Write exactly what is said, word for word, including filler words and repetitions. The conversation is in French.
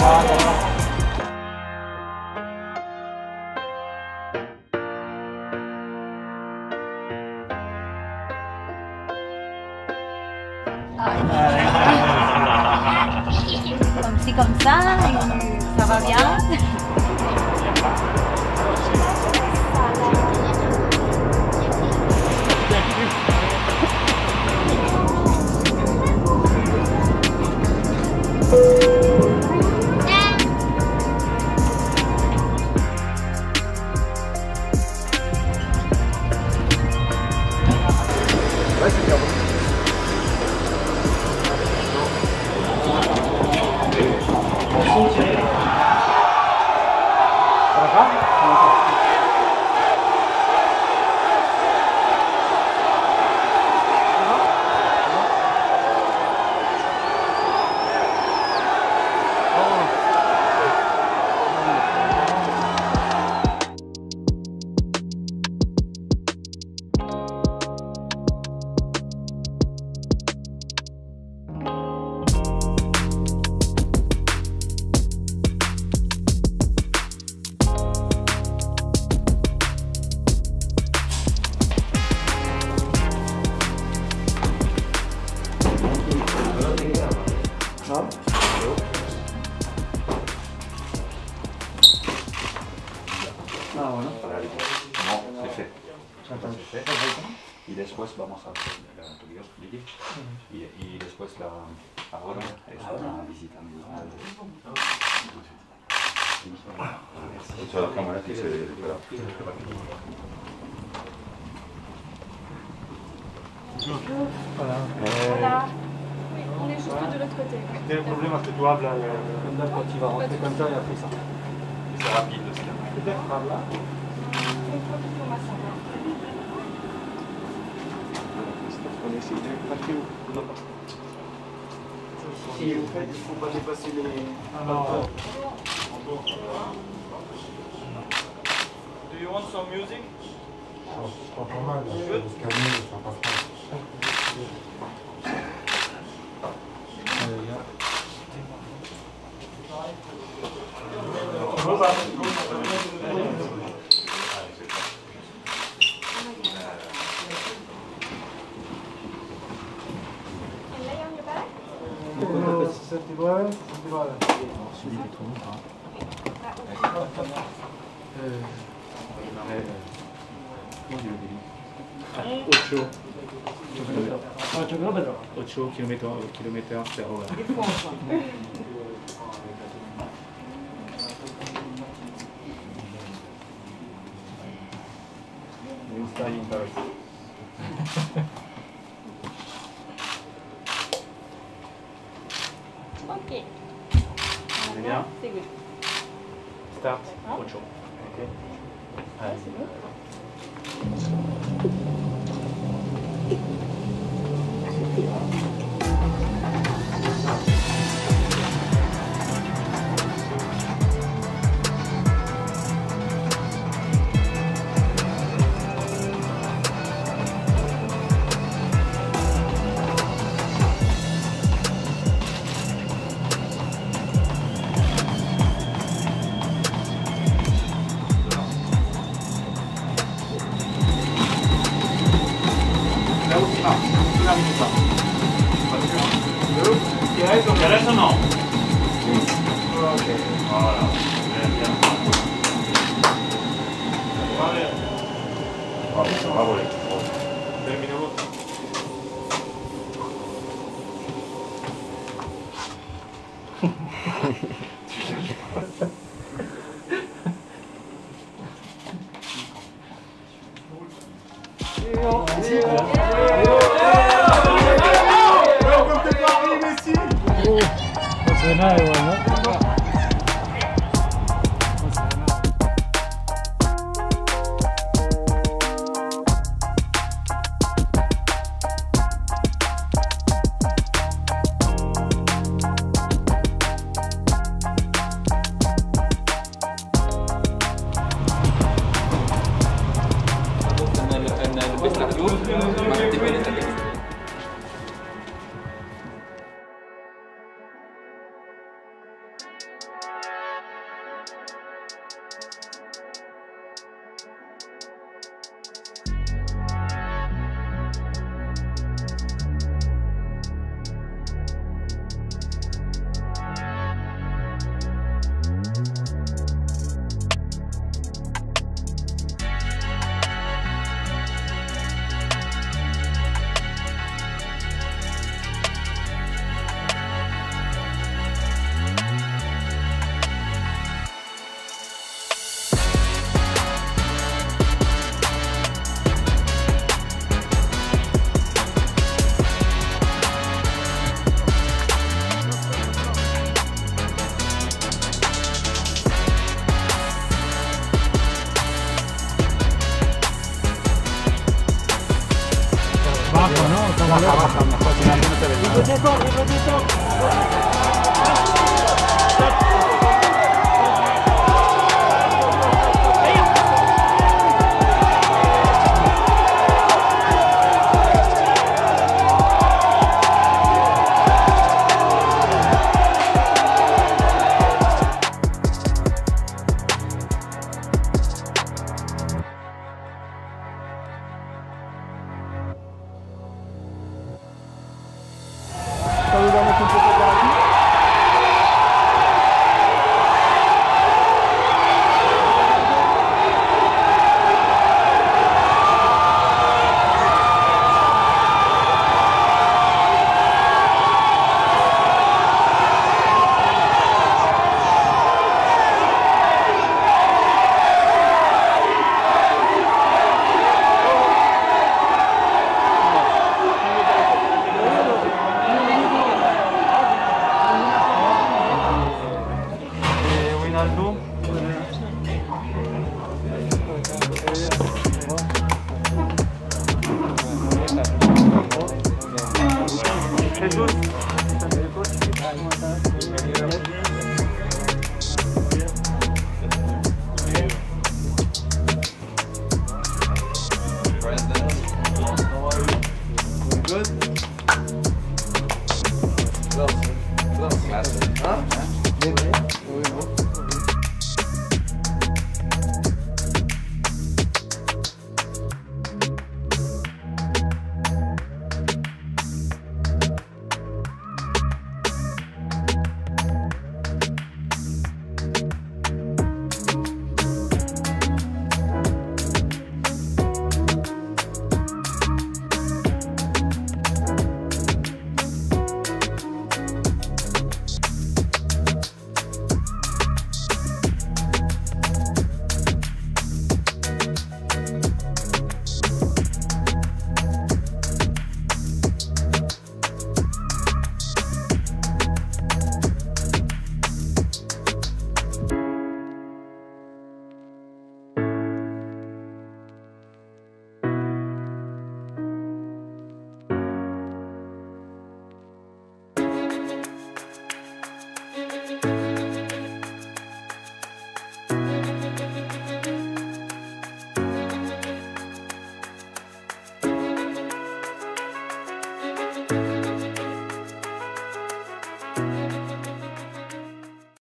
Comme ci, comme ça, et ça va bien. Ouais, c'est bien. Ah, bueno. Para el no, es fe. Es fe. Y después vamos a ver el tuyo, Vicky. Y, y después la, ahora es una visita medicinal. C'è la camera che si vede però. Voilà. Voilà. Oui, on est juste de l'autre côté. Le problème, c'est que tu hablas quand tu vas rentrer comme ça et après ça. C'est rapide aussi. Peut-être par là. Et en fait, il ne faut pas dépasser les... Alors, Do you want some music? C'est pas pas mal, l'escalier, ça passe pas. And lay on your back. sentibile, sentibile. Celui qui tourne pas. ocho. ocho kilomètres per hora. We'll start in Paris. Ok. C'est bien. C'est good. Start, ocho. Ok. Ouais, c'est bon. La última, una minuta. ¿Quieres o ¿Quieres o no? Ok. Ahora, bien, bien. Vale. Vamos, vamos. Terminamos. No suena igual, ¿no? baja, baja, mejor, si no, no te ves nada. Saludamos un poco por aquí. Eh, Wijnaldum.